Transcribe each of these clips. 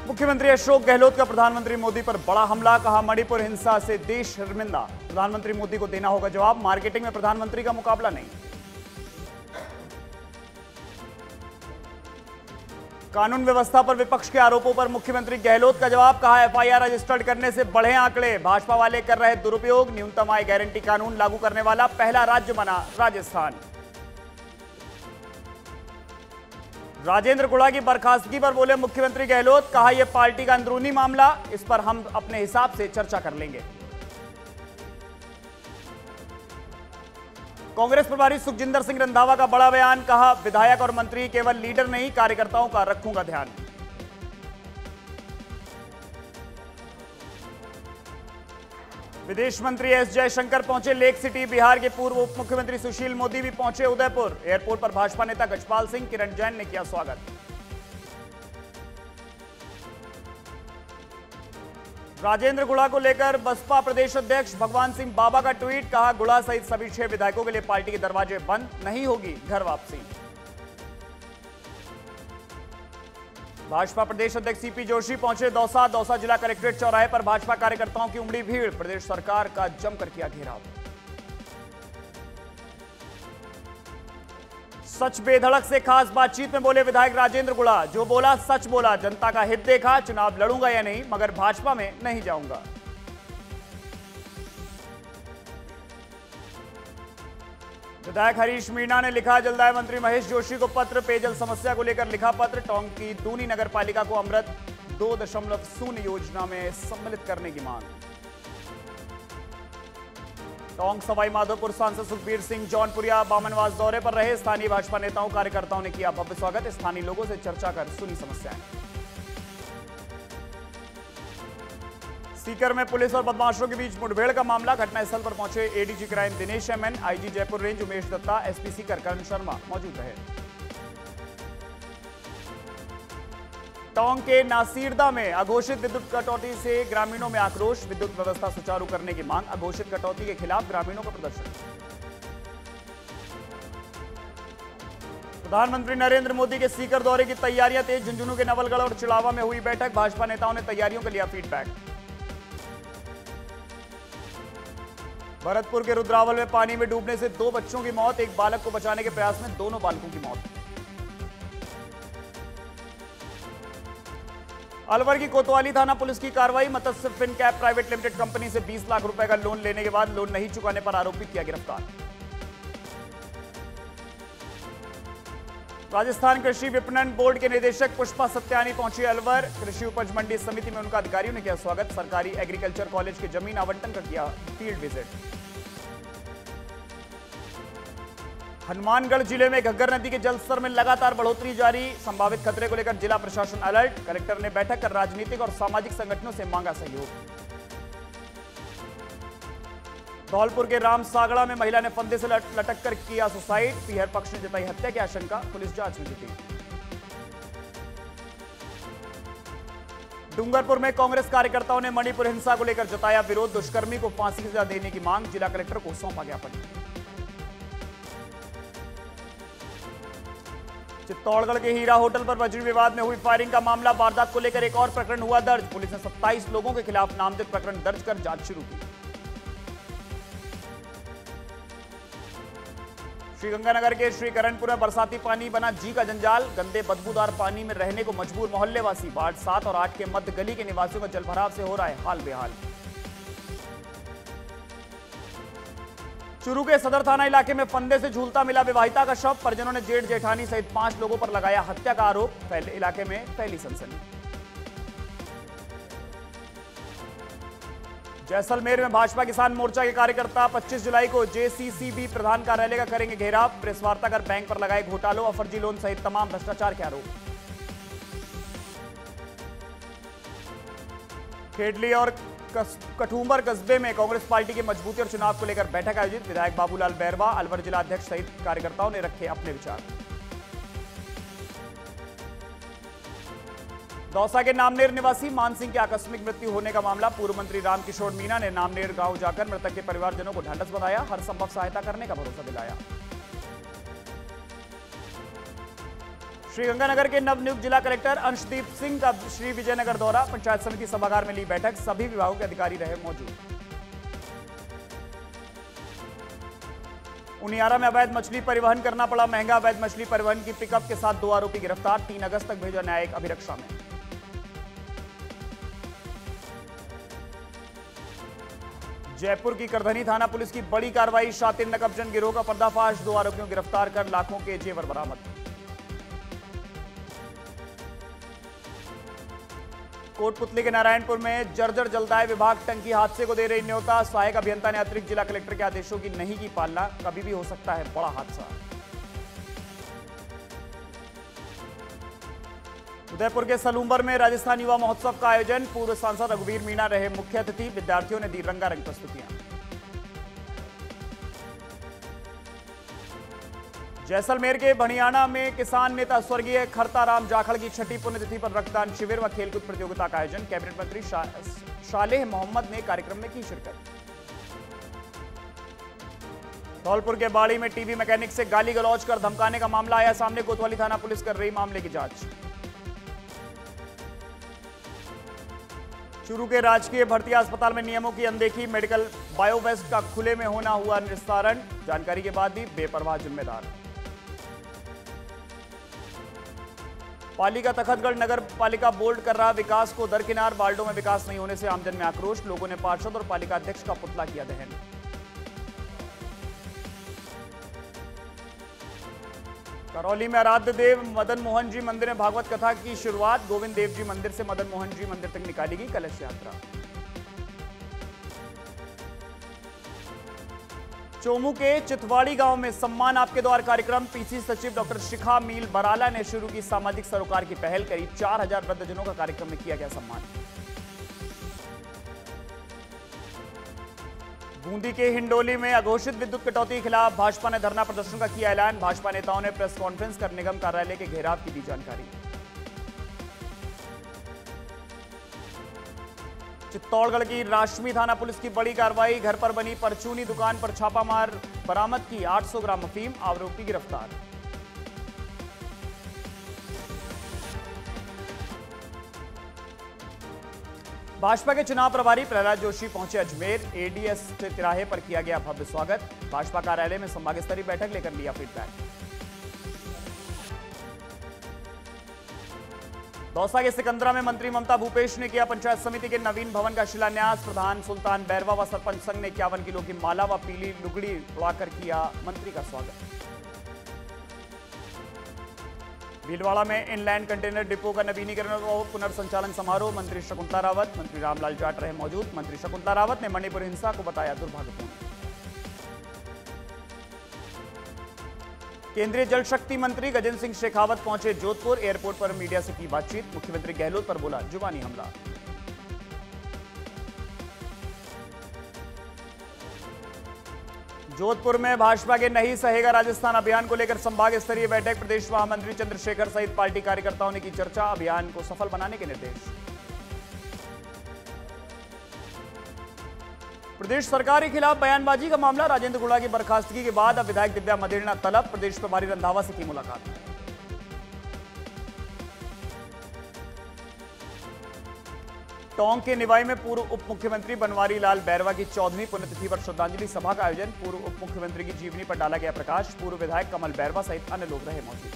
मुख्यमंत्री अशोक गहलोत का प्रधानमंत्री मोदी पर बड़ा हमला, कहा मणिपुर हिंसा से देश शर्मिंदा। प्रधानमंत्री मोदी को देना होगा जवाब, मार्केटिंग में प्रधानमंत्री का मुकाबला नहीं। कानून व्यवस्था पर विपक्ष के आरोपों पर मुख्यमंत्री गहलोत का जवाब, कहा एफआईआर रजिस्टर्ड करने से बढ़े आंकड़े, भाजपा वाले कर रहे दुरुपयोग। न्यूनतम आय गारंटी कानून लागू करने वाला पहला राज्य बना राजस्थान। राजेंद्र गुड़ा की बर्खास्तगी पर बोले मुख्यमंत्री गहलोत, कहा यह पार्टी का अंदरूनी मामला, इस पर हम अपने हिसाब से चर्चा कर लेंगे। कांग्रेस प्रभारी सुखजिंदर सिंह रंधावा का बड़ा बयान, कहा विधायक और मंत्री केवल लीडर नहीं, कार्यकर्ताओं का रखूंगा ध्यान। विदेश मंत्री एस जयशंकर पहुंचे लेक सिटी, बिहार के पूर्व उप मुख्यमंत्री सुशील मोदी भी पहुंचे उदयपुर। एयरपोर्ट पर भाजपा नेता गजपाल सिंह, किरण जैन ने किया स्वागत। राजेंद्र गुड़ा को लेकर बसपा प्रदेश अध्यक्ष भगवान सिंह बाबा का ट्वीट, कहा गुड़ा सहित सभी 6 विधायकों के लिए पार्टी के दरवाजे बंद, नहीं होगी घर वापसी। भाजपा प्रदेश अध्यक्ष सीपी जोशी पहुंचे दौसा जिला कलेक्ट्रेट चौराहे पर भाजपा कार्यकर्ताओं की उमड़ी भीड़, प्रदेश सरकार का जमकर किया घेराव। सच बेधड़क से खास बातचीत में बोले विधायक राजेंद्र गुड़ा, जो बोला सच बोला, जनता का हित देखा, चुनाव लड़ूंगा या नहीं मगर भाजपा में नहीं जाऊंगा। विधायक हरीश मीणा ने लिखा जलदाय मंत्री महेश जोशी को पत्र, पेयजल समस्या को लेकर लिखा पत्र। टोंक की दूनी नगर पालिका को अमृत 2.0 योजना में सम्मिलित करने की मांग। टोंक सवाई माधोपुर सांसद सुखबीर सिंह जौनपुरिया बामनवास दौरे पर रहे, स्थानीय भाजपा नेताओं कार्यकर्ताओं ने किया भव्य स्वागत, स्थानीय लोगों से चर्चा कर सुनी समस्याएं। सीकर में पुलिस और बदमाशों के बीच मुठभेड़ का मामला, घटनास्थल पर पहुंचे ADG crime Dinesh MN, IG Jaipur range Umesh Datta, SP Sikar Karan Sharma मौजूद रहे। टोंक के नासीरदा में अघोषित विद्युत कटौती से ग्रामीणों में आक्रोश, विद्युत व्यवस्था सुचारू करने की मांग, अघोषित कटौती के खिलाफ ग्रामीणों का प्रदर्शन। प्रधानमंत्री नरेंद्र मोदी के सीकर दौरे की तैयारियां तेज, झुंझुनू के नवलगढ़ और चिड़ावा में हुई बैठक, भाजपा नेताओं ने तैयारियों का लिया फीडबैक। भरतपुर के रुद्रावल में पानी में डूबने से 2 बच्चों की मौत, एक बालक को बचाने के प्रयास में दोनों बालकों की मौत। अलवर की कोतवाली थाना पुलिस की कार्रवाई, Matsya Fincap private limited company से 20 लाख रुपए का लोन लेने के बाद लोन नहीं चुकाने पर आरोपी किया गिरफ्तार। राजस्थान कृषि विपणन बोर्ड के निदेशक पुष्पा सत्यानी पहुंची अलवर, कृषि उपज मंडी समिति में उनका अधिकारियों ने किया स्वागत, सरकारी एग्रीकल्चर कॉलेज के जमीन आवंटन का किया फील्ड विजिट। हनुमानगढ़ जिले में घग्गर नदी के जलस्तर में लगातार बढ़ोतरी जारी, संभावित खतरे को लेकर जिला प्रशासन अलर्ट, कलेक्टर ने बैठक कर राजनीतिक और सामाजिक संगठनों से मांगा सहयोग। धौलपुर के रामसागड़ा में महिला ने फंदे से लटक कर किया सुसाइड, पीहर पक्ष ने जताई हत्या की आशंका, पुलिस जांच में जुटी। डूंगरपुर में कांग्रेस कार्यकर्ताओं ने मणिपुर हिंसा को लेकर जताया विरोध, दुष्कर्मी को फांसी की सजा देने की मांग, जिला कलेक्टर को सौंपा ज्ञापन। चित्तौड़गढ़ के हीरा होटल पर वज्र विवाद में हुई फायरिंग का मामला, वारदात को लेकर एक और प्रकरण हुआ दर्ज, पुलिस ने 27 लोगों के खिलाफ नामजद प्रकरण दर्ज कर जांच शुरू की। श्रीगंगानगर के श्रीकरणपुर में बरसाती पानी बना जी का जंजाल, गंदे बदबूदार पानी में रहने को मजबूर मोहल्लेवासी, वार्ड 7 और 8 के मध्य गली के निवासियों का जलभराव से हो रहा है हाल बेहाल। चूरू के सदर थाना इलाके में फंदे से झूलता मिला विवाहिता का शव, परिजनों ने जेठ जेठानी सहित 5 लोगों पर लगाया हत्या का आरोप, इलाके में फैली सनसनी। जैसलमेर में भाजपा किसान मोर्चा के कार्यकर्ता 25 जुलाई को जेसीसीबी प्रधान कार्यालय का करेंगे घेराव, प्रेस वार्ता कर बैंक पर लगाए घोटालों और फर्जी लोन सहित तमाम भ्रष्टाचार के आरोप। खेडली और कठुम्बर कस्बे में कांग्रेस पार्टी की मजबूती और चुनाव को लेकर बैठक आयोजित, विधायक बाबूलाल बैरवा, अलवर जिला अध्यक्ष सहित कार्यकर्ताओं ने रखे अपने विचार। दौसा के नामनेर निवासी मान सिंह की आकस्मिक मृत्यु होने का मामला, पूर्व मंत्री रामकिशोर मीणा ने नामनेर गांव जाकर मृतक के परिवारजनों को ढांढस बंधाया, हर संभव सहायता करने का भरोसा दिलाया। श्रीगंगानगर के नवनियुक्त जिला कलेक्टर अंशदीप सिंह का श्री विजयनगर दौरा, पंचायत समिति सभागार में ली बैठक, सभी विभागों के अधिकारी रहे मौजूद। उनियारा में अवैध मछली परिवहन करना पड़ा महंगा, अवैध मछली परिवहन की पिकअप के साथ 2 आरोपी गिरफ्तार, 3 अगस्त तक भेजा न्यायिक अभिरक्षा में। जयपुर की करधनी थाना पुलिस की बड़ी कार्रवाई, शातिर नकबजन गिरोह का पर्दाफाश, 2 आरोपियों को गिरफ्तार कर लाखों के जेवर बरामद। कोटपुतली के नारायणपुर में जर्जर जलदाय विभाग टंकी हादसे को दे रही न्योता, सहायक अभियंता ने अतिरिक्त जिला कलेक्टर के आदेशों की नहीं की पालना, कभी भी हो सकता है बड़ा हादसा। उदयपुर के सलूंबर में राजस्थान युवा महोत्सव का आयोजन, पूर्व सांसद रघुवीर मीणा रहे मुख्य अतिथि, विद्यार्थियों ने दी रंगारंग प्रस्तुतियां। जैसलमेर के भणियाना में किसान नेता स्वर्गीय खरताराम जाखड़ की 6ठी पुण्यतिथि पर रक्तदान शिविर व खेलकूद प्रतियोगिता का आयोजन, कैबिनेट मंत्री शालेह मोहम्मद ने कार्यक्रम में की शिरकत। धौलपुर के बाड़ी में टीवी मैकेनिक से गाली गलौज कर धमकाने का मामला आया सामने, कोतवाली थाना पुलिस कर रही मामले की जांच। चूरू के राजकीय भर्तिया अस्पताल में नियमों की अनदेखी, मेडिकल बायोवेस्ट का खुले में होना हुआ निस्तारण, जानकारी के बाद भी बेपरवाह जिम्मेदार। पालिका तखतगढ़ नगर पालिका बोर्ड कर रहा विकास को दरकिनार, वार्डों में विकास नहीं होने से आमजन में आक्रोश, लोगों ने पार्षद और पालिका अध्यक्ष का पुतला किया दहन। करौली में आराध्य देव मदन मोहन जी मंदिर में भागवत कथा की शुरुआत, गोविंद देव जी मंदिर से मदन मोहन जी मंदिर तक निकाली गई कलश यात्रा। चोमू के चितवाड़ी गांव में सम्मान आपके द्वार कार्यक्रम, पीसी सचिव डॉक्टर शिखा मील बराला ने शुरू की सामाजिक सरोकार की पहल, करीब 4000 वृद्धजनों का कार्यक्रम में किया गया सम्मान। बूंदी के हिंडोली में अघोषित विद्युत कटौती के खिलाफ भाजपा ने धरना प्रदर्शन का किया ऐलान, भाजपा नेताओं ने प्रेस कॉन्फ्रेंस कर निगम कार्यालय के घेराव की दी जानकारी। चित्तौड़गढ़ की राशमी थाना पुलिस की बड़ी कार्रवाई, घर पर बनी परचूनी दुकान पर छापामार, बरामद की 800 ग्राम अफीम, आरोपी गिरफ्तार। भाजपा के चुनाव प्रभारी प्रहलाद जोशी पहुंचे अजमेर, एडीएस तिराहे पर किया गया भव्य स्वागत, भाजपा कार्यालय में संभाग स्तरीय बैठक लेकर लिया फीडबैक। दौसा के सिकंदरा में मंत्री ममता भूपेश ने किया पंचायत समिति के नवीन भवन का शिलान्यास, प्रधान सुल्तान बैरवा व सरपंच संघ ने 51 किलो की माला व पीली लुगड़ी उड़ाकर किया मंत्री का स्वागत। भीलवाड़ा में इनलैंड कंटेनर डिपो का नवीनीकरण और पुनर्संचालन समारोह, मंत्री शकुंतला रावत, मंत्री रामलाल जाट रहे मौजूद, मंत्री शकुंतला रावत ने मणिपुर हिंसा को बताया दुर्भाग्यपूर्ण। केंद्रीय जल शक्ति मंत्री गजेंद्र सिंह शेखावत पहुंचे जोधपुर, एयरपोर्ट पर मीडिया से की बातचीत, मुख्यमंत्री गहलोत पर बोला जुबानी हमला। जोधपुर में भाजपा के नहीं सहेगा राजस्थान अभियान को लेकर संभाग स्तरीय बैठक, प्रदेश महामंत्री चंद्रशेखर सहित पार्टी कार्यकर्ताओं ने की चर्चा, अभियान को सफल बनाने के निर्देश। प्रदेश सरकार के खिलाफ बयानबाजी का मामला, राजेंद्र गुड़ा की बर्खास्तगी के बाद अब विधायक दिव्या मदेरणा तलब, प्रदेश प्रभारी रंधावा से की मुलाकात। टोंक के निवाई में पूर्व उप मुख्यमंत्री बनवारी लाल बैरवा की 14वीं पुण्यतिथि पर श्रद्धांजलि सभा का आयोजन, पूर्व उप मुख्यमंत्री की जीवनी पर डाला गया प्रकाश, पूर्व विधायक कमल बैरवा सहित अन्य लोग रहे मौजूद।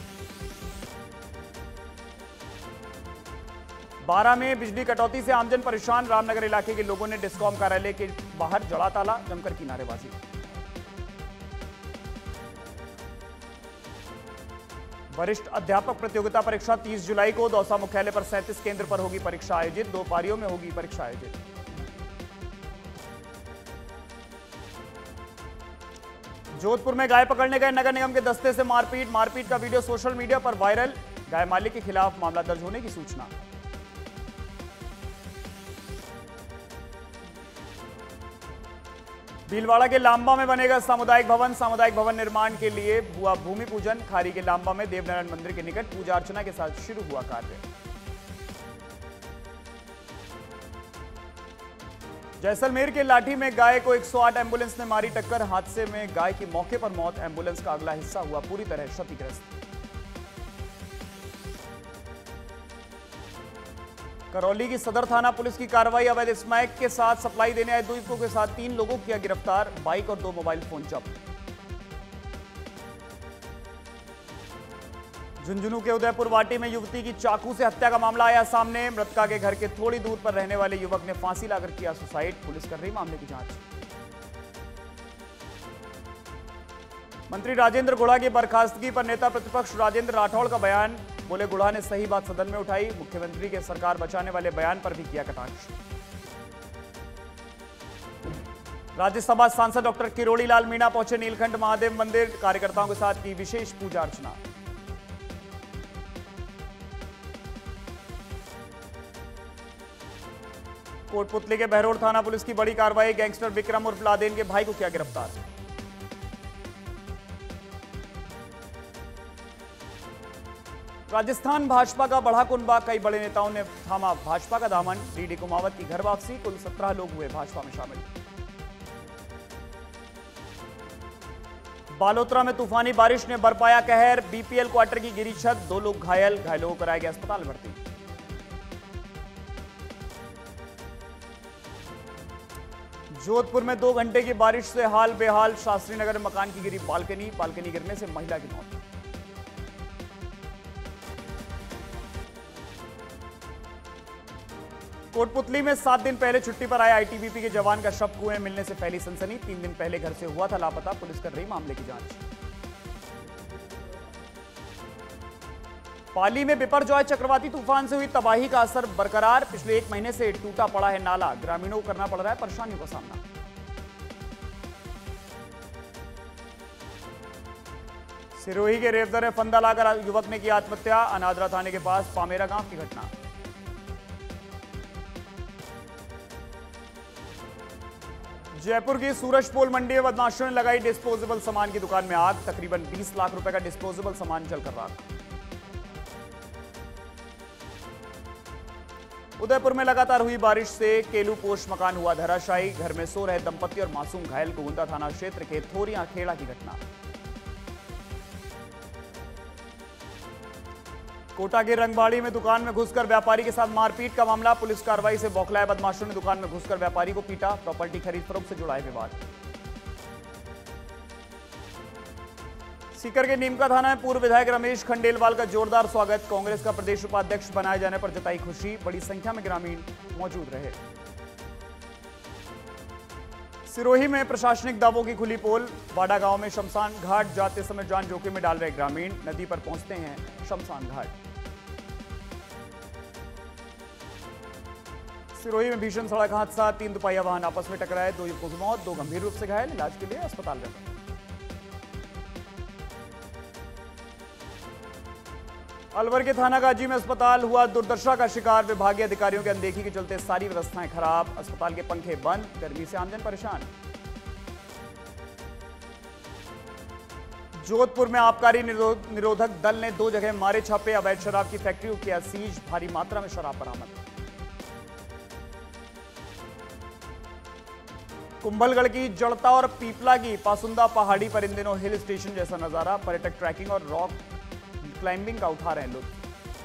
12 में बिजली कटौती से आमजन परेशान, रामनगर इलाके के लोगों ने डिस्कॉम कार्यालय के बाहर जड़ा ताला, जमकर की नारेबाजी। वरिष्ठ अध्यापक प्रतियोगिता परीक्षा 30 जुलाई को दौसा मुख्यालय पर 37 केंद्र पर होगी परीक्षा आयोजित, 2 पारियों में होगी परीक्षा आयोजित। जोधपुर में गाय पकड़ने गए नगर निगम के दस्ते से मारपीट का वीडियो सोशल मीडिया पर वायरल, गाय मालिक के खिलाफ मामला दर्ज होने की सूचना। भीलवाड़ा के लांबा में बनेगा सामुदायिक भवन निर्माण के लिए हुआ भूमि पूजन, खारी के लांबा में देवनारायण मंदिर के निकट पूजा अर्चना के साथ शुरू हुआ कार्य। जैसलमेर के लाठी में गाय को 108 एम्बुलेंस ने मारी टक्कर, हादसे में गाय की मौके पर मौत, एम्बुलेंस का अगला हिस्सा हुआ पूरी तरह क्षतिग्रस्त। करौली की सदर थाना पुलिस की कार्रवाई। अवैध स्मैक के साथ सप्लाई देने आए 2 युवकों के साथ 3 लोगों को किया गिरफ्तार। बाइक और 2 मोबाइल फोन जब्त। झुंझुनू के उदयपुर वाटी में युवती की चाकू से हत्या का मामला आया सामने। मृतका के घर के थोड़ी दूर पर रहने वाले युवक ने फांसी लाकर किया सुसाइड। पुलिस कर रही मामले की जांच। मंत्री राजेंद्र गुढ़ा की बर्खास्तगी पर नेता प्रतिपक्ष राजेंद्र राठौड़ का बयान। बोले गुढ़ा ने सही बात सदन में उठाई। मुख्यमंत्री के सरकार बचाने वाले बयान पर भी किया कटाक्ष। राज्यसभा सांसद डॉक्टर किरोड़ी लाल मीणा पहुंचे नीलकंठ महादेव मंदिर। कार्यकर्ताओं के साथ की विशेष पूजा अर्चना। कोटपुतली के बहरोड थाना पुलिस की बड़ी कार्रवाई। गैंगस्टर विक्रम उर्फ लादेन के भाई को किया गिरफ्तार। राजस्थान भाजपा का बढ़ा कुनबा। कई बड़े नेताओं ने थामा भाजपा का दामन। डीडी कुमावत की घर वापसी। कुल 17 लोग हुए भाजपा में शामिल। बालोतरा में तूफानी बारिश ने बरपाया कहर। बीपीएल क्वार्टर की गिरी छत। 2 लोग घायल। घायलों को कराया गया अस्पताल भर्ती। जोधपुर में 2 घंटे की बारिश से हाल बेहाल। शास्त्री नगर में मकान की गिरी बालकनी गिरने से महिला की मौत। कोटपुतली में 7 दिन पहले छुट्टी पर आए आईटीबीपी के जवान का शव कुएं मिलने से फैली सनसनी। 3 दिन पहले घर से हुआ था लापता। पुलिस कर रही मामले की जांच। पाली में बिपरजॉय चक्रवाती तूफान से हुई तबाही का असर बरकरार। पिछले 1 महीने से टूटा पड़ा है नाला। ग्रामीणों को करना पड़ रहा है परेशानियों का सामना। सिरोही के रेवदर में फंदा लाकर युवक ने की आत्महत्या। अनादरा थाने के पास पामेरा गांव की घटना। जयपुर की सूरजपोल मंडी में बदमाशों ने लगाई डिस्पोजेबल सामान की दुकान में आग। तकरीबन 20 लाख रुपए का डिस्पोजेबल सामान जलकर राख। उदयपुर में लगातार हुई बारिश से केलू पोस्ट मकान हुआ धराशायी। घर में सो रहे दंपति और मासूम घायल। गोविंदा थाना क्षेत्र के थोरिया खेड़ा की घटना। कोटा के रंगबाड़ी में दुकान में घुसकर व्यापारी के साथ मारपीट का मामला। पुलिस कार्रवाई से बौखलाए बदमाशों ने दुकान में घुसकर व्यापारी को पीटा। प्रॉपर्टी खरीद फरोख्त से जुड़ा है विवाद। सीकर के नीमका थाना में पूर्व विधायक रमेश खंडेलवाल का जोरदार स्वागत। कांग्रेस का प्रदेश उपाध्यक्ष बनाए जाने पर जताई खुशी। बड़ी संख्या में ग्रामीण मौजूद रहे। सिरोही में प्रशासनिक दावों की खुली पोल। बाड़ा गांव में शमशान घाट जाते समय जान जोखिम में डाल रहे ग्रामीण। नदी पर पहुंचते हैं शमशान घाट। सिरोही में भीषण सड़क हादसा। 3 दुपहिया वाहन आपस में टकराए। 2 युवकों की मौत। 2 गंभीर रूप से घायल। इलाज के लिए अस्पताल में। अलवर के थाना गाजी में अस्पताल हुआ दुर्दशा का शिकार। विभागीय अधिकारियों की अनदेखी के चलते सारी व्यवस्थाएं खराब। अस्पताल के पंखे बंद। गर्मी से आमजन परेशान। जोधपुर में आबकारी निरोधक दल ने 2 जगह मारे छापे। अवैध शराब की फैक्ट्रियों किया सीज। भारी मात्रा में शराब बरामद। कुंभलगढ़ की जड़ता और पीपला की पासुंदा पहाड़ी पर इन दिनों हिल स्टेशन जैसा नजारा। पर्यटक ट्रैकिंग और रॉक क्लाइंबिंग का उठा रहे हैं लोग।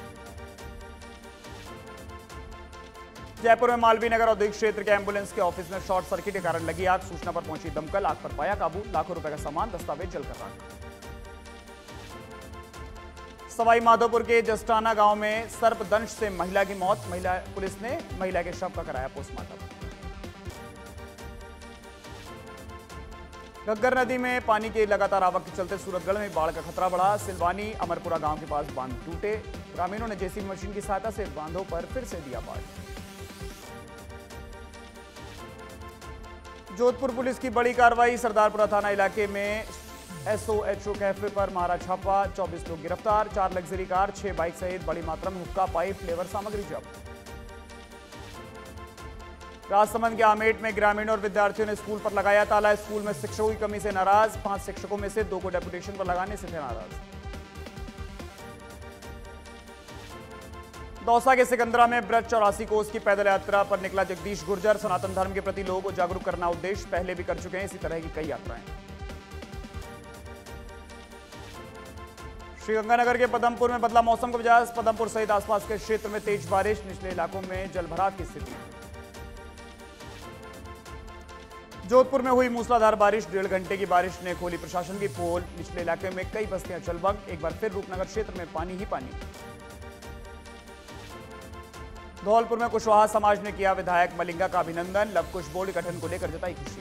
जयपुर में मालवीय नगर औद्योगिक क्षेत्र के एम्बुलेंस के ऑफिस में शॉर्ट सर्किट के कारण लगी आग। सूचना पर पहुंची दमकल। आग पर पाया काबू। लाखों रुपए का सामान दस्तावेज जलकर राख। सवाई माधोपुर के जस्टाना गांव में सर्पदंश से महिला की मौत। पुलिस ने महिला के शव का कराया पोस्टमार्टम। घग्गर नदी में पानी की लगातार आवक के चलते सूरतगढ़ में बाढ़ का खतरा बढ़ा। सिलवानी अमरपुरा गांव के पास बांध टूटे। ग्रामीणों ने जेसीबी मशीन की सहायता से बांधों पर फिर से दिया बाढ़। जोधपुर पुलिस की बड़ी कार्रवाई। सरदारपुरा थाना इलाके में एसओएचओ कैफे पर मारा छापा। 24 लोग गिरफ्तार। 4 लग्जरी कार, 6 बाइक सहित बड़ी मात्रा में हुक्का, पाइप, फ्लेवर सामग्री जब्त। राजसमंद के आमेट में ग्रामीणों और विद्यार्थियों ने स्कूल पर लगाया ताला। स्कूल में शिक्षकों की कमी से नाराज। 5 शिक्षकों में से 2 को डेपुटेशन पर लगाने से थे नाराज। दौसा के सिकंदरा में ब्रज 84 कोस की पैदल यात्रा पर निकला जगदीश गुर्जर। सनातन धर्म के प्रति लोगों को जागरूक करना उद्देश्य। पहले भी कर चुके हैं इसी तरह की कई यात्राएं। श्रीगंगानगर के पदमपुर में बदला मौसम का मिजाज। पदमपुर सहित आसपास के क्षेत्र में तेज बारिश, निचले इलाकों में जलभराव की स्थिति। जोधपुर में हुई मूसलाधार बारिश, 1.5 घंटे की बारिश ने खोली प्रशासन की पोल। निचले इलाके में कई बस्तियां जलमग्न, एक बार फिर रूपनगर क्षेत्र में पानी ही पानी। धौलपुर में कुशवाहा समाज ने किया विधायक मलिंगा का अभिनंदन। लव कुश बोर्ड गठन को लेकर जताई खुशी।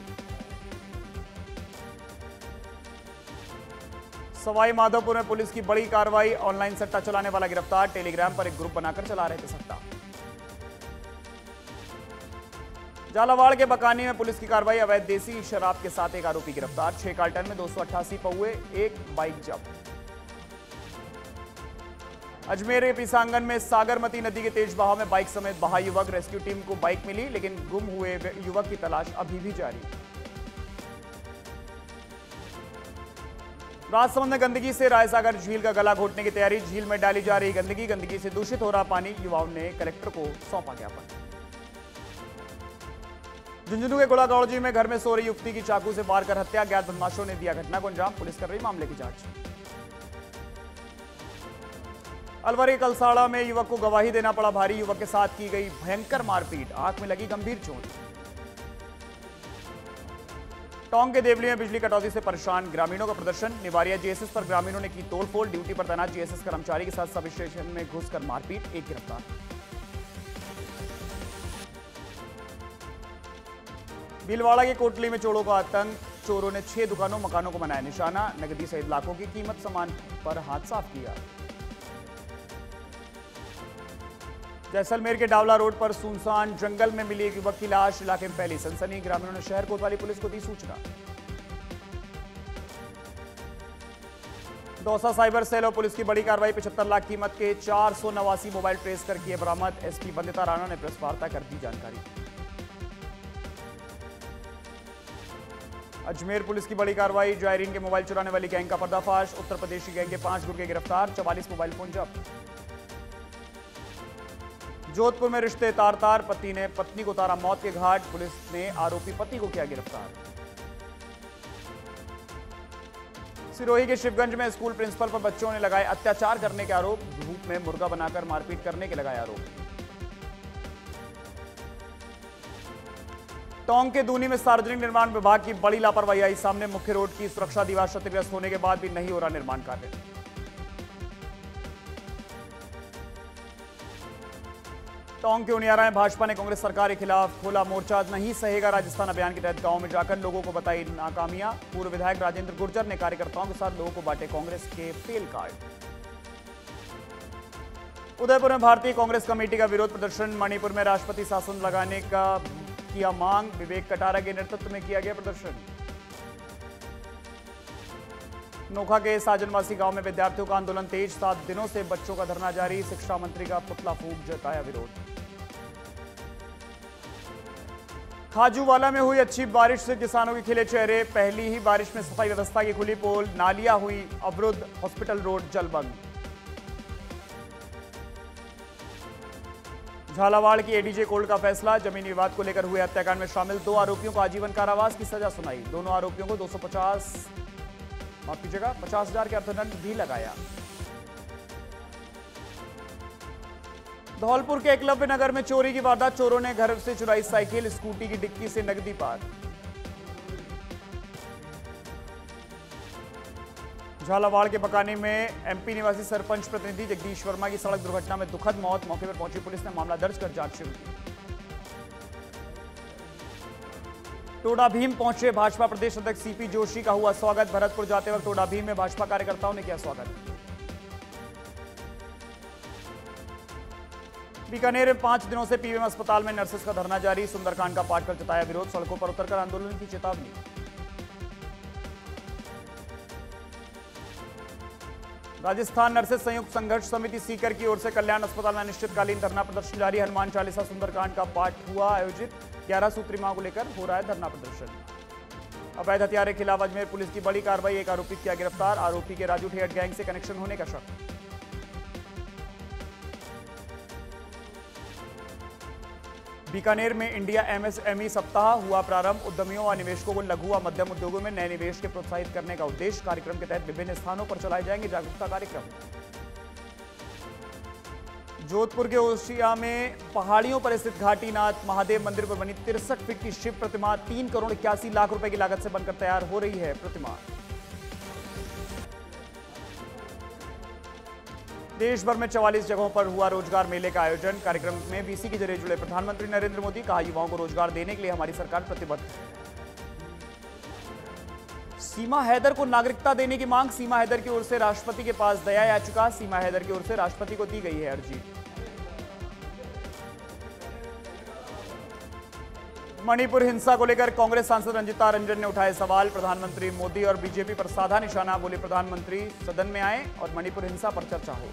सवाई माधोपुर में पुलिस की बड़ी कार्रवाई, ऑनलाइन सट्टा चलाने वाला गिरफ्तार। टेलीग्राम पर एक ग्रुप बनाकर चला रहे थे सट्टा। झालावाड़ के बकानी में पुलिस की कार्रवाई, अवैध देसी शराब के साथ एक आरोपी गिरफ्तार। 6 कार्टन में 288 पौए, एक बाइक जब्त। अजमेर के पीसांगन में सागरमती नदी के तेज बहाव में बाइक समेत बहा युवक। रेस्क्यू टीम को बाइक मिली, लेकिन गुम हुए युवक की तलाश अभी भी जारी। राजसमंद में गंदगी से रायसागर झील का गला घोटने की तैयारी। झील में डाली जा रही गंदगी से दूषित हो रहा पानी। युवाओं ने कलेक्टर को सौंपा ज्ञापन। झुंझुनू के गुड़ागौड़जी में घर में सो रही युवती की चाकू से वार कर हत्या। ज्ञात बदमाशों ने दिया घटना को अंजाम। पुलिस कर रही मामले की जांच। अलवर के कलसाड़ा में युवक को गवाही देना पड़ा भारी। युवक के साथ की गई भयंकर मारपीट, आंख में लगी गंभीर चोट। टोंक के देवली में बिजली कटौती से परेशान ग्रामीणों का प्रदर्शन। निवारिया जीएसएस पर ग्रामीणों ने की तोड़फोड़। ड्यूटी पर तैनात जीएसएस कर्मचारी के साथ सब स्टेशन में घुसकर मारपीट, एक गिरफ्तार। भीलवाड़ा के कोटली में चोरों का आतंक। चोरों ने 6 दुकानों मकानों को बनाया निशाना। नकदी सहित लाखों की कीमत सामान पर हाथ साफ किया। जैसलमेर के डावला रोड पर सुनसान जंगल में मिली एक युवक की लाश। इलाके में फैली सनसनी। ग्रामीणों ने शहर कोतवाली पुलिस को दी सूचना। दौसा साइबर सेल और पुलिस की बड़ी कार्रवाई। 75 लाख कीमत के 489 मोबाइल ट्रेस कर किए बरामद। एसपी बंदिता राणा ने प्रेस वार्ता कर दी जानकारी। अजमेर पुलिस की बड़ी कार्रवाई। जायरीन के मोबाइल चुराने वाली गैंग का पर्दाफाश। उत्तर प्रदेश की गैंग के 5 गुर्गे गिरफ्तार। 44 मोबाइल फोन जब्त। जोधपुर में रिश्ते तार-तार, पति ने पत्नी को उतारा मौत के घाट। पुलिस ने आरोपी पति को किया गिरफ्तार। सिरोही के शिवगंज में स्कूल प्रिंसिपल पर बच्चों ने लगाए अत्याचार करने के आरोप। धूप में मुर्गा बनाकर मारपीट करने के लगाए आरोप। टोंक के दूनी में सार्वजनिक निर्माण विभाग की बड़ी लापरवाही आई सामने। मुख्य रोड की सुरक्षा दीवार क्षतिग्रस्त होने के बाद भी नहीं हो रहा निर्माण कार्य। टोंक के उनियारा में भाजपा ने कांग्रेस सरकार के खिलाफ खोला मोर्चा। नहीं सहेगा राजस्थान अभियान के तहत गांव में जाकर लोगों को बताई नाकामियां। पूर्व विधायक राजेंद्र गुर्जर ने कार्यकर्ताओं के साथ लोगों को बांटे कांग्रेस के फेल कार्ड। उदयपुर में भारतीय कांग्रेस कमेटी का विरोध प्रदर्शन। मणिपुर में राष्ट्रपति शासन लगाने का किया मांग। विवेक कटारा के नेतृत्व में किया गया प्रदर्शन। नोखा के साजनवासी गांव में विद्यार्थियों का आंदोलन तेज। 7 दिनों से बच्चों का धरना जारी। शिक्षा मंत्री का पुतला फूंक जताया विरोध। खाजूवाला में हुई अच्छी बारिश से किसानों के खिले चेहरे। पहली ही बारिश में सफाई व्यवस्था की खुली पोल। नालियां हुई अवरुद्ध। हॉस्पिटल रोड जलमग्न। झालावाड़ की एडीजे कोर्ट का फैसला। जमीनी विवाद को लेकर हुए हत्याकांड में शामिल 2 आरोपियों को आजीवन कारावास की सजा सुनाई। दोनों आरोपियों को 50,000 के अर्थदंड भी लगाया। धौलपुर के एकलव्य नगर में चोरी की वारदात। चोरों ने घर से चुराई साइकिल, स्कूटी की डिक्की से नकदी पार। झालावाड़ के बकानी में एमपी निवासी सरपंच प्रतिनिधि जगदीश वर्मा की सड़क दुर्घटना में दुखद मौत। मौके पर पहुंची पुलिस ने मामला दर्ज कर जांच शुरू की। टोडा भीम पहुंचे भाजपा प्रदेश अध्यक्ष सीपी जोशी का हुआ स्वागत। भरतपुर जाते वक्त टोडा भीम में भाजपा कार्यकर्ताओं ने किया स्वागत। बीकानेर में 5 दिनों से पीवीएम अस्पताल में नर्सेस का धरना जारी। सुंदरकांड का पाठ कर जताया विरोध। सड़कों पर उतरकर आंदोलन की चेतावनी। राजस्थान नर्सेस संयुक्त संघर्ष समिति सीकर की ओर से कल्याण अस्पताल में अनिश्चितकालीन धरना प्रदर्शन जारी। हनुमान चालीसा सुंदरकांड का पाठ हुआ आयोजित। 11 सूत्री मांग को लेकर हो रहा है धरना प्रदर्शन। अवैध हथियार के खिलाफ अजमेर पुलिस की बड़ी कार्रवाई। एक आरोपी किया गिरफ्तार। आरोपी के राजू ठेठ गैंग से कनेक्शन होने का शक। बीकानेर में इंडिया एमएसएमई सप्ताह हुआ प्रारंभ। उद्यमियों व निवेशकों को लघु व मध्यम उद्योगों में नए निवेश के प्रोत्साहित करने का उद्देश्य। कार्यक्रम के तहत विभिन्न स्थानों पर चलाए जाएंगे जागरूकता कार्यक्रम। जोधपुर के ओसिया में पहाड़ियों पर स्थित घाटीनाथ महादेव मंदिर पर बनी 63 फीट की शिव प्रतिमा 3 करोड़ 81 लाख रुपए की लागत से बनकर तैयार हो रही है प्रतिमा। देश भर में 44 जगहों पर हुआ रोजगार मेले का आयोजन। कार्यक्रम में वीसी के जरिए जुड़े प्रधानमंत्री नरेंद्र मोदी। कहा, युवाओं को रोजगार देने के लिए हमारी सरकार प्रतिबद्ध है। सीमा हैदर को नागरिकता देने की मांग। सीमा हैदर की ओर से राष्ट्रपति के पास दया याचिका। सीमा हैदर की ओर से राष्ट्रपति को दी गई है अर्जी। मणिपुर हिंसा को लेकर कांग्रेस सांसद रंजिता रंजन ने उठाए सवाल। प्रधानमंत्री मोदी और बीजेपी पर साधा निशाना। बोले, प्रधानमंत्री सदन में आए और मणिपुर हिंसा पर चर्चा हो।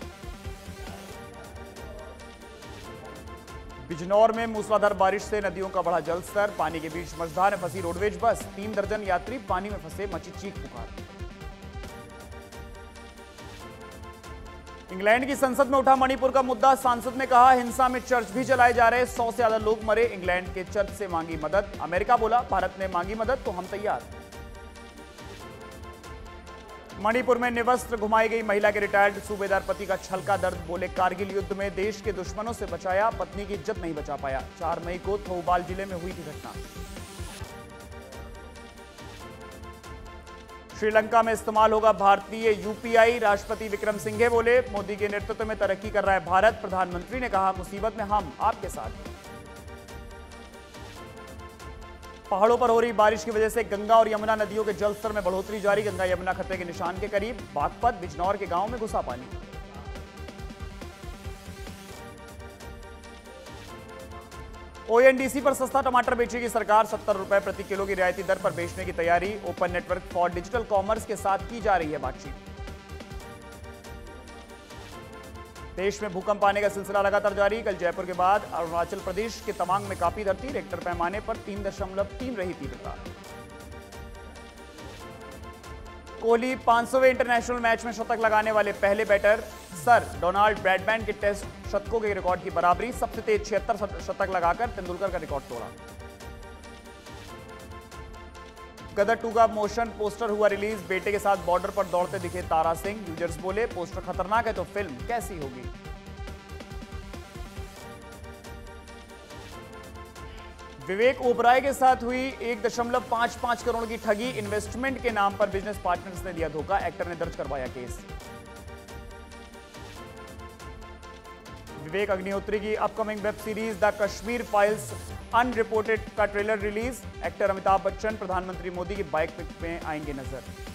बिजनौर में मूसलाधार बारिश से नदियों का बढ़ा जलस्तर। पानी के बीच मझधार में फंसी रोडवेज बस। 3 दर्जन यात्री पानी में फंसे, मची चीख पुकार। इंग्लैंड की संसद में उठा मणिपुर का मुद्दा। सांसद ने कहा, हिंसा में चर्च भी चलाए जा रहे। 100 से ज्यादा लोग मरे। इंग्लैंड के चर्च से मांगी मदद। अमेरिका बोला, भारत ने मांगी मदद तो हम तैयार। मणिपुर में निवस्त्र घुमाई गई महिला के रिटायर्ड सूबेदार पति का छलका दर्द। बोले, कारगिल युद्ध में देश के दुश्मनों से बचाया, पत्नी की इज्जत नहीं बचा पाया। 4 मई को थौबाल जिले में हुई थी घटना। श्रीलंका में इस्तेमाल होगा भारतीय यूपीआई। राष्ट्रपति विक्रम सिंघे बोले, मोदी के नेतृत्व में तरक्की कर रहा है भारत। प्रधानमंत्री ने कहा, मुसीबत में हम आपके साथ। पहाड़ों पर हो रही बारिश की वजह से गंगा और यमुना नदियों के जलस्तर में बढ़ोतरी जारी। गंगा यमुना खतरे के निशान के करीब। बागपत बिजनौर के गांव में घुसा पानी। ओएनडीसी पर सस्ता टमाटर बेचेगी सरकार। 70 रुपए प्रति किलो की रियायती दर पर बेचने की तैयारी। Open network for digital commerce के साथ की जा रही है बातचीत। देश में भूकंप आने का सिलसिला लगातार जारी। कल जयपुर के बाद अरुणाचल प्रदेश के तवांग में कांपी धरती। रेक्टर पैमाने पर 3.3 रही तीव्रता। कोहली 500वें इंटरनेशनल मैच में शतक लगाने वाले पहले बैटर। सर डोनाल्ड ब्रैडमैन के टेस्ट शतकों के रिकॉर्ड की बराबरी। सबसे तेज 76 शतक लगाकर तेंदुलकर का रिकॉर्ड तोड़ा। गदर 2 का मोशन पोस्टर हुआ रिलीज। बेटे के साथ बॉर्डर पर दौड़ते दिखे तारा सिंह। यूजर्स बोले, पोस्टर खतरनाक है तो फिल्म कैसी होगी। विवेक ओबराय के साथ हुई 1.55 करोड़ की ठगी। इन्वेस्टमेंट के नाम पर बिजनेस पार्टनर्स ने दिया धोखा। एक्टर ने दर्ज करवाया केस। विवेक अग्निहोत्री की upcoming web series the Kashmir files unreported का trailer release. Actor Amitabh Bachchan प्रधानमंत्री मोदी की बाइक में आएंगे नजर।